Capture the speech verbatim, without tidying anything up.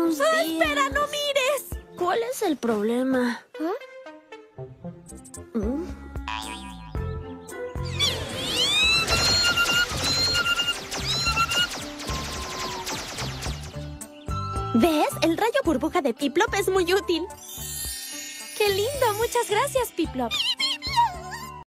Buenos días. ¡Ah, espera, no mires! ¿Cuál es el problema? ¿Ah? ¿Mm? ¿Ves? El rayo burbuja de Piplup es muy útil. ¡Qué lindo! Muchas gracias, Piplup.